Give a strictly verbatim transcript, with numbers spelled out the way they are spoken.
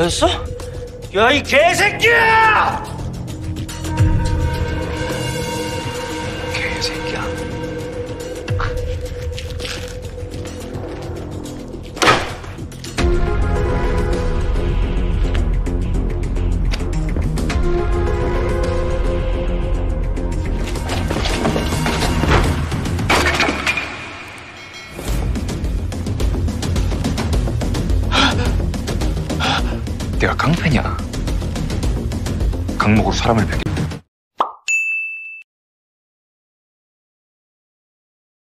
너였어? 야, 이 개새끼야! 개새끼야. 내가 깡패냐? 강목으로 사람을 베개